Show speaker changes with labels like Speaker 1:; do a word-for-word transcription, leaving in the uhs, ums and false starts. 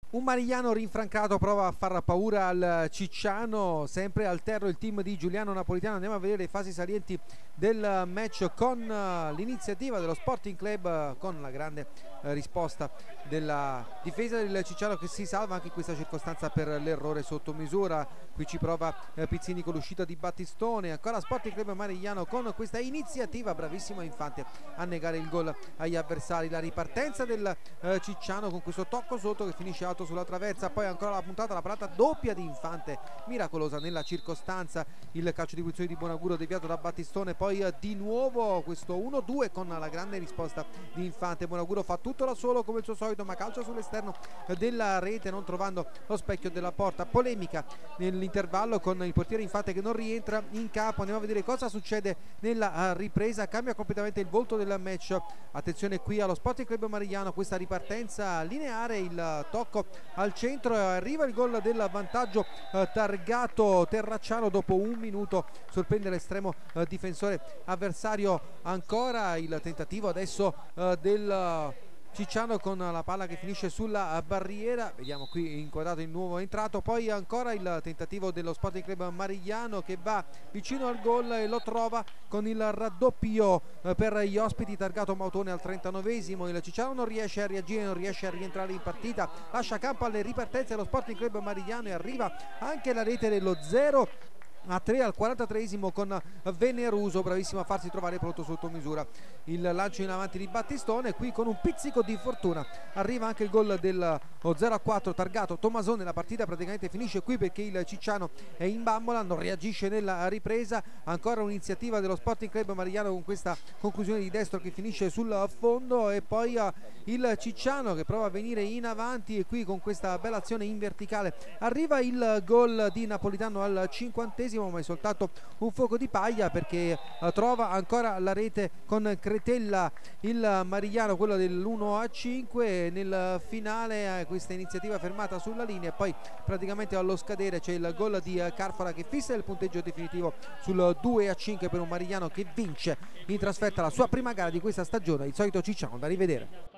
Speaker 1: Un Marigliano rinfrancato prova a far paura al Cicciano, sempre al terro il team di Giuliano Napolitano. Andiamo a vedere le fasi salienti del match con l'iniziativa dello Sporting Club, con la grande risposta della difesa del Cicciano che si salva anche in questa circostanza per l'errore sotto misura. Qui ci prova Pizzini con l'uscita di Battistone, ancora Sporting Club Marigliano con questa iniziativa, bravissimo Infante a negare il gol agli avversari. La ripartenza del Cicciano con questo tocco sotto che finisce alto sulla traversa, poi ancora la puntata, la parata doppia di Infante, miracolosa nella circostanza, il calcio di punizione di Bonaguro deviato da Battistone, poi di nuovo questo uno due con la grande risposta di Infante. Bonaguro fa tutto da solo come il suo solito, ma calcia sull'esterno della rete non trovando lo specchio della porta. Polemica nell'intervallo con il portiere Infante che non rientra in campo. Andiamo a vedere cosa succede nella ripresa, cambia completamente il volto del match. Attenzione qui allo Sporting Club Marigliano, questa ripartenza lineare, il tocco al centro e arriva il gol del vantaggio eh, targato Terracciano dopo un minuto, sorprende l'estremo eh, difensore avversario. Ancora il tentativo adesso eh, del Cicciano con la palla che finisce sulla barriera, vediamo qui inquadrato il nuovo entrato, poi ancora il tentativo dello Sporting Club Marigliano che va vicino al gol e lo trova con il raddoppio per gli ospiti, targato Mautone al trentanovesimo. Il Cicciano non riesce a reagire, non riesce a rientrare in partita, lascia campo alle ripartenze dello Sporting Club Marigliano e arriva anche la rete dello zero a tre al quarantatreesimo con Veneruso, bravissimo a farsi trovare pronto sotto misura. Il lancio in avanti di Battistone, qui con un pizzico di fortuna arriva anche il gol del zero a quattro targato Tomasone. La partita praticamente finisce qui perché il Cicciano è in bambola, non reagisce nella ripresa. Ancora un'iniziativa dello Sporting Club Marigliano con questa conclusione di destro che finisce sul fondo, e poi il Cicciano che prova a venire in avanti, e qui con questa bella azione in verticale arriva il gol di Napolitano al cinquantesimo, ma è soltanto un fuoco di paglia perché uh, trova ancora la rete con Cretella il Marigliano, quello dell'uno a cinque. Nel finale uh, questa iniziativa fermata sulla linea, e poi praticamente allo scadere c'è il gol di uh, Carfara che fissa il punteggio definitivo sul due a cinque per un Marigliano che vince in trasferta la sua prima gara di questa stagione, il solito Cicciano da rivedere.